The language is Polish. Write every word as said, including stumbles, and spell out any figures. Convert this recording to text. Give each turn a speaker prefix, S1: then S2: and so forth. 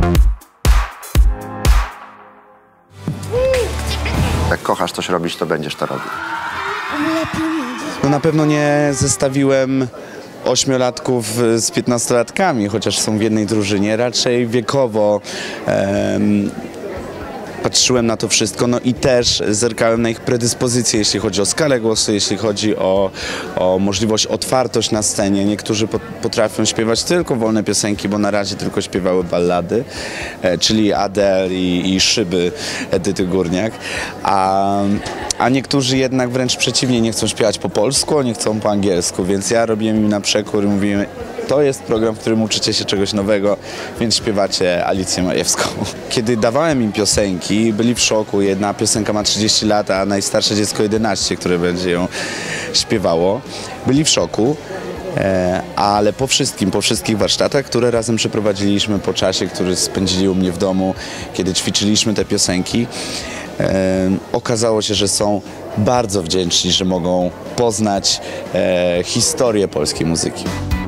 S1: Jak kochasz coś robić, to będziesz to robił.
S2: No na pewno nie zestawiłem ośmiolatków z piętnastolatkami, chociaż są w jednej drużynie. Raczej wiekowo em, patrzyłem na to wszystko, no i też zerkałem na ich predyspozycje, jeśli chodzi o skalę głosu, jeśli chodzi o, o możliwość, otwartość na scenie. Niektórzy potrafią śpiewać tylko wolne piosenki, bo na razie tylko śpiewały ballady, e, czyli Adele i, i Szyby Edyty Górniak, a, a niektórzy jednak wręcz przeciwnie, nie chcą śpiewać po polsku, nie chcą po angielsku, więc ja robiłem im na przekór i mówiłem: to jest program, w którym uczycie się czegoś nowego, więc śpiewacie Alicję Majewską. Kiedy dawałem im piosenki, byli w szoku. Jedna piosenka ma trzydzieści lat, a najstarsze dziecko jedenaście, które będzie ją śpiewało. Byli w szoku, e, ale po wszystkim, po wszystkich warsztatach, które razem przeprowadziliśmy po czasie, który spędzili u mnie w domu, kiedy ćwiczyliśmy te piosenki, e, okazało się, że są bardzo wdzięczni, że mogą poznać e, historię polskiej muzyki.